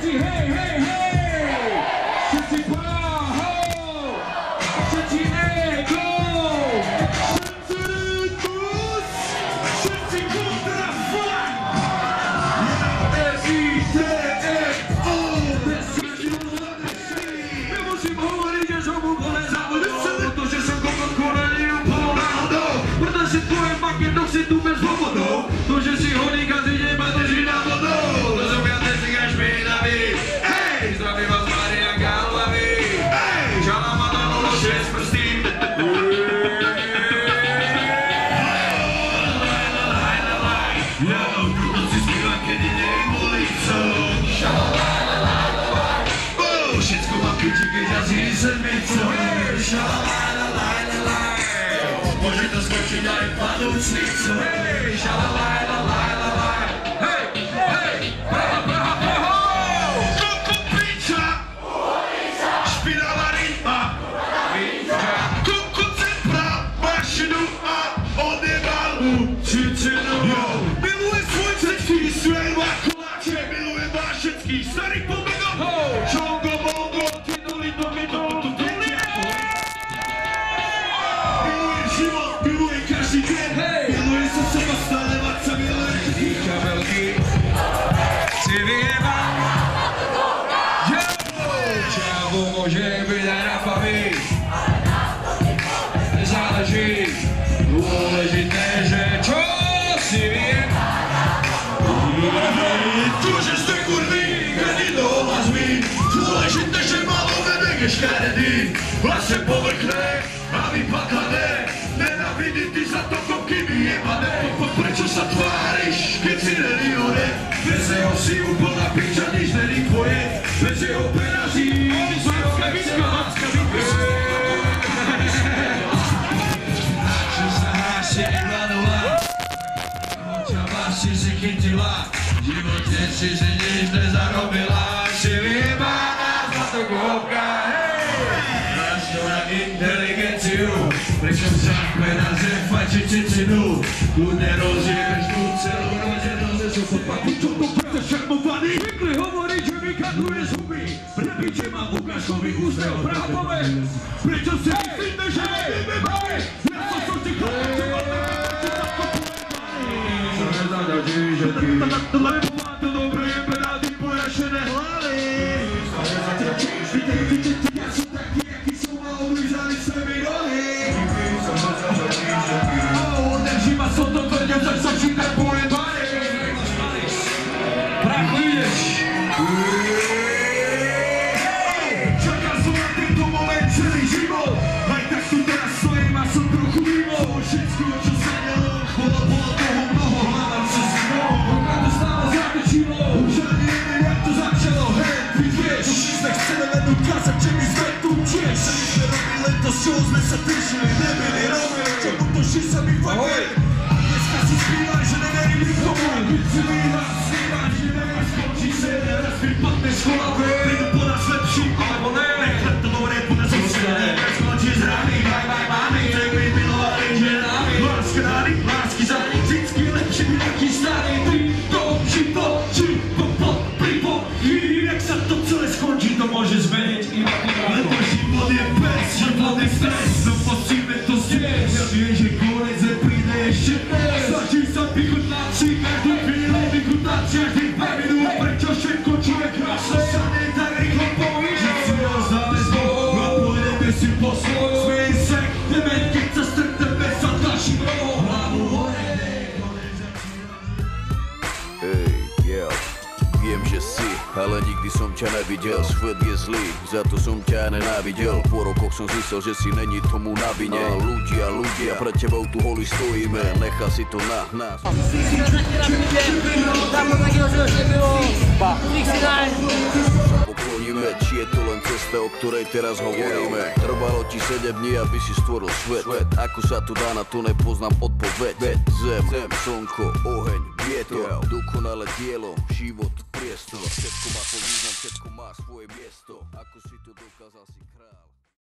Všetci hej, hej, hej! Všetci pohoj! Všetci ego! Všetci rytmus! Všetci kontrafakt! S-I-T-F-O! Nemusím hovoriť, že som úplne zabudol, protože som kokot korený úplnou náhodou, protože tvoje maky nosí tu bez vodou, to, že si honí každý deň ma drží na vodou, to som ja dnesik až špinavý, hej, zdravím vás Maria Gálový, hej, žalama dalo 6 prstí, to si zpívam, keď idem ulicou, všetko mám piči, keď jazdí sedmicou, môže to skočiť aj padúcnicou, hej, šalalajlalajlalaj, hej, hej, Praha, Praha, Praha, koko piča, špinavá rytma, koko cepra, mašinu a odjebal čičinu, miluje svoj sexy svet, koláče, miluje vás všetkých starých pomegov, čongo, bongo, tituli, domino, miluje každý deň, miluje sa seba stále, mať sa miluje všetkých kabelky. Si vyjebám, čavo môže byť aj na paví. Záleží, dôležité, že čo si vyjebám. To, že ste kurví, keď idú hlasmi, dôležité, že malo vedek je škaredý, vlastne povrchné a vypakané. Nenávidí ty za to kopky vyjebané. Prečo sa tváriš, keď si není hore? Bez jeho si úplná piča, nič není tvoje. Bez jeho peňazí, Macka Vicka, Macka Vicka. Že sa hráš je Ivanova, ťa váši si chytila, v živote si nič nezarobila. Si vyjebaná zlato kopka, máš to na inteligenciu, pričom záchme na zefači čečinu, kľudne rozjebeš tú celú rodenosť, že sú pod papučom to prce šarmovaný. Zvykli hovoriť, že vykadruje zuby, prepiče mám ukážkový úsmev, Praha povedz, prečo si myslíte, že nebudeme baviť? Ja som ti chlapec, že mám na že sa to povedaný. Čo nezadačí všetky, lebo má to dobré peráty pojašené hlavy. Ja som taký, aký som mal uvízali sve mi nohy. Održí ma som to tvrdil, tak som si tak pojebaný. Prachu ideš. Čakal som na tento moment celý život, aj tak tu teraz stojím a som trochu mimo. Všetko, čo sa dalo, bolo toho mnoho, hľadám sa s ňou. Ruka to stále zatočilo, už ani neviem, jak to začalo. Hej, ty vieš, my sme chceli len ukázať, že my sme tu tiež. My sme robili len to, z čoho sme sa držili, nebyli rovili, čo utočí sa mi fakuje. A dneska si spívaj, že neverím nikomu. Byť si výhľad, snívať, že nemáš skončí se, raz vypadneš v hlave. Prídu po nás lepší, alebo ne. Nechlet to dobré, po nás ostále. Skončí z rány, bye bye mami. Tak my milovali ženami. Láska nády, lásky za vždycky lepší nejaký starý. Ty to život, pripo. Jak sa to celé skončí, to môže zmeniť iba ty. Lebo život je pes, život je stres. No musíme to zjesť. Ja viem, že konec nepríde ešte dnes. Stačí sa vychutnať si každú chvíľu, vychutnať si každý 2 minút. Prečo všetko, čo je krásne, sa nie tak rýchlo povíš. Že si rozdáme zbor a pôjdeme si po svoj. Smej sa, ideme, keď sa stretneme sa tlačím rohom. Hlavu hore, Viem, že si, ale nikdy som ťa nevidel. Svet je zlý, za to som ťa nenávidel. Po rokoch som zistil, že si není tomu na vine. Ľudia, pred tebou tu holi stojíme. Nechá si to na nás. Pokloníme, či je to len cesta, o ktorej teraz hovoríme. Trvalo ti 7 dní, aby si stvoril svet. Ako sa tu dá, na to nepoznám odpoveď. Zem, slnko, oheň, vietor, dokonalé dielo, život, priestor. Všetko má svoj význam, všetko má svoje miesto. Ako si to dokázal, si král.